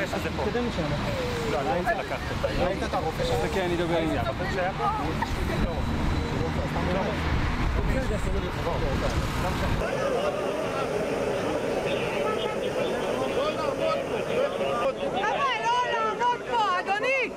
הרופא שזה פה. לא, אני לא רוצה לקחת אותה. ראית את הרופא שזה? כן, אני אדבר עם זה. הרופא שהיה פה? אבל לא לעמוד פה, אדוני!